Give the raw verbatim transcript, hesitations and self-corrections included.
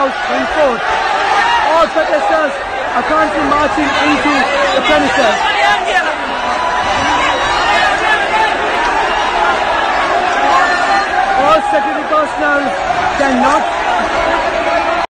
out in force. All protesters are currently marching into the premises. All security personnel cannot